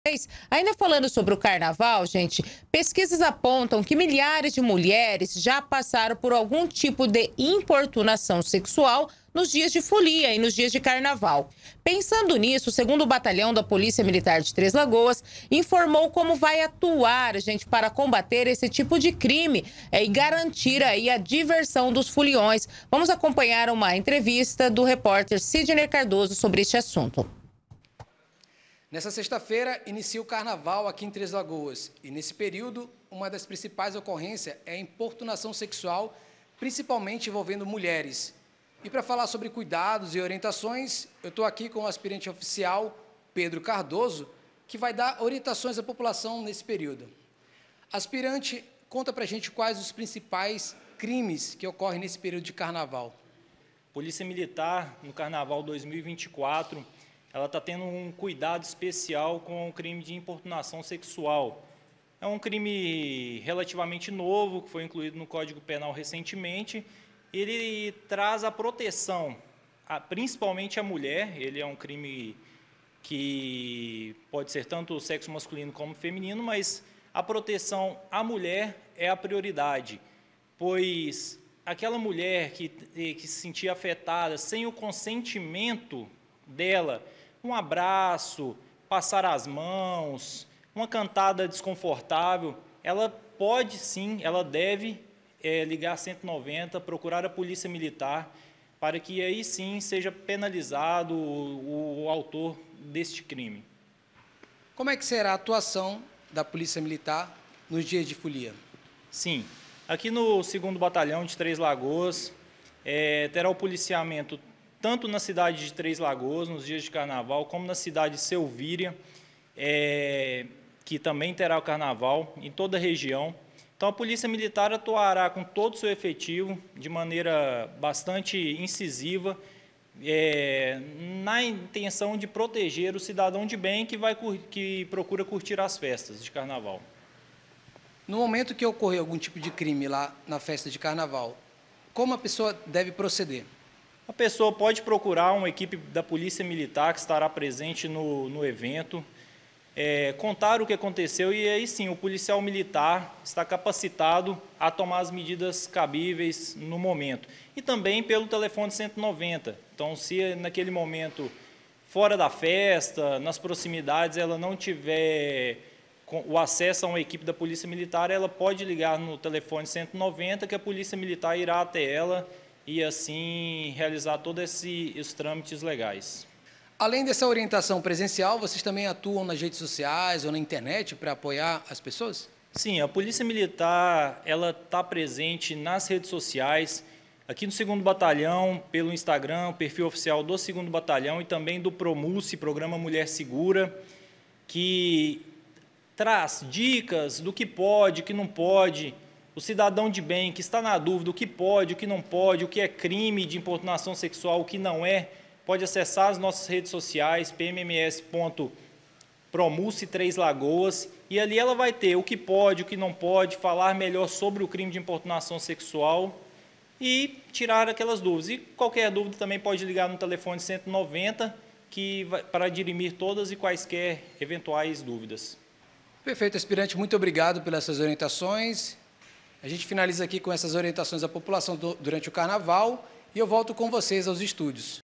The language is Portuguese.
Ainda falando sobre o carnaval, gente, pesquisas apontam que milhares de mulheres já passaram por algum tipo de importunação sexual nos dias de folia e nos dias de carnaval. Pensando nisso, o 2º Batalhão da Polícia Militar de Três Lagoas informou como vai atuar, gente, para combater esse tipo de crime e garantir aí a diversão dos foliões. Vamos acompanhar uma entrevista do repórter Sidney Cardoso sobre este assunto. Nessa sexta-feira, inicia o carnaval aqui em Três Lagoas e, nesse período, uma das principais ocorrências é a importunação sexual, principalmente envolvendo mulheres. E para falar sobre cuidados e orientações, eu estou aqui com o aspirante oficial, Pedro Cardoso, que vai dar orientações à população nesse período. Aspirante, conta para a gente quais os principais crimes que ocorrem nesse período de carnaval. Polícia Militar, no Carnaval 2024, ela está tendo um cuidado especial com o crime de importunação sexual. É um crime relativamente novo, que foi incluído no Código Penal recentemente. Ele traz a proteção, principalmente à mulher. Ele é um crime que pode ser tanto sexo masculino como feminino, mas a proteção à mulher é a prioridade, pois aquela mulher que se sentia afetada sem o consentimento dela, um abraço, passar as mãos, uma cantada desconfortável, ela pode sim, ela deve ligar 190, procurar a Polícia Militar, para que aí sim seja penalizado o autor deste crime. Como é que será a atuação da Polícia Militar nos dias de folia? Sim, aqui no 2º Batalhão de Três Lagoas, terá o policiamento tanto na cidade de Três Lagoas, nos dias de carnaval, como na cidade de Selvíria, que também terá o carnaval, em toda a região. Então, a Polícia Militar atuará com todo o seu efetivo, de maneira bastante incisiva, na intenção de proteger o cidadão de bem que procura curtir as festas de carnaval. No momento que ocorrer algum tipo de crime lá na festa de carnaval, como a pessoa deve proceder? A pessoa pode procurar uma equipe da Polícia Militar que estará presente no evento, contar o que aconteceu e aí sim o policial militar está capacitado a tomar as medidas cabíveis no momento. E também pelo telefone 190. Então, se naquele momento, fora da festa, nas proximidades, ela não tiver o acesso a uma equipe da Polícia Militar, ela pode ligar no telefone 190 que a Polícia Militar irá até ela e assim realizar todos esses trâmites legais. Além dessa orientação presencial, vocês também atuam nas redes sociais ou na internet para apoiar as pessoas? Sim, a Polícia Militar ela está presente nas redes sociais, aqui no 2º Batalhão, pelo Instagram, o perfil oficial do 2º Batalhão e também do PROMUSE, Programa Mulher Segura, que traz dicas do que pode, o que não pode. O cidadão de bem que está na dúvida o que pode, o que não pode, o que é crime de importunação sexual, o que não é, pode acessar as nossas redes sociais, pmms.promuce Três Lagoas, e ali ela vai ter o que pode, o que não pode, falar melhor sobre o crime de importunação sexual e tirar aquelas dúvidas. E qualquer dúvida também pode ligar no telefone 190 para dirimir todas e quaisquer eventuais dúvidas. Perfeito, aspirante, muito obrigado pelas suas orientações. A gente finaliza aqui com essas orientações à população durante o carnaval e eu volto com vocês aos estúdios.